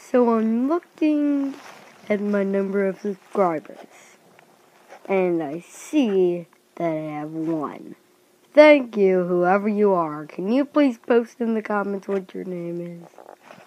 So I'm looking at my number of subscribers, and I see that I have 1. Thank you, whoever you are. Can you please post in the comments what your name is?